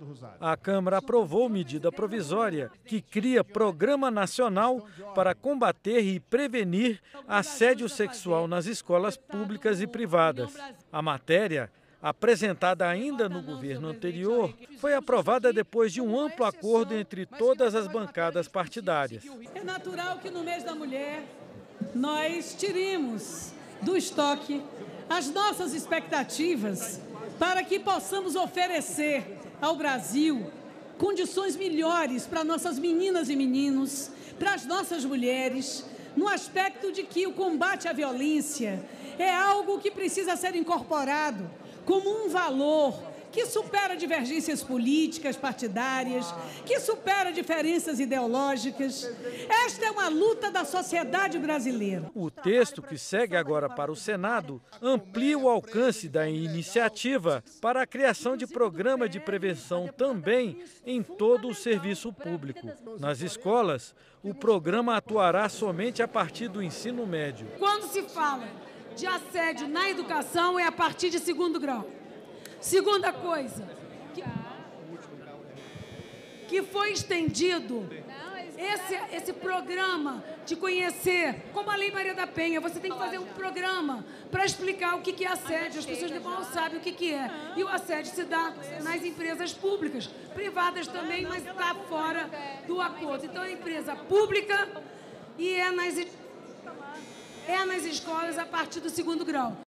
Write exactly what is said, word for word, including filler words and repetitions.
A Câmara aprovou medida provisória que cria Programa Nacional para combater e prevenir assédio sexual nas escolas públicas e privadas. A matéria, apresentada ainda no governo anterior, foi aprovada depois de um amplo acordo entre todas as bancadas partidárias. É natural que no mês da mulher nós tiremos do estoque as nossas expectativas para que possamos oferecer ao Brasil condições melhores para nossas meninas e meninos, para as nossas mulheres, no aspecto de que o combate à violência é algo que precisa ser incorporado como um valor que supera divergências políticas, partidárias, que supera diferenças ideológicas. Esta é uma luta da sociedade brasileira. O texto, que segue agora para o Senado, amplia o alcance da iniciativa para a criação de programa de prevenção também em todo o serviço público. Nas escolas, o programa atuará somente a partir do ensino médio. Quando se fala de assédio na educação, é a partir de segundo grau. Segunda coisa, que, que foi estendido esse, esse programa de conhecer, como a Lei Maria da Penha, você tem que fazer um programa para explicar o que, que é assédio, as pessoas não sabem o que, que é. E o assédio se dá nas empresas públicas, privadas também, mas está fora do acordo. Então, é empresa pública e é nas, é nas escolas a partir do segundo grau.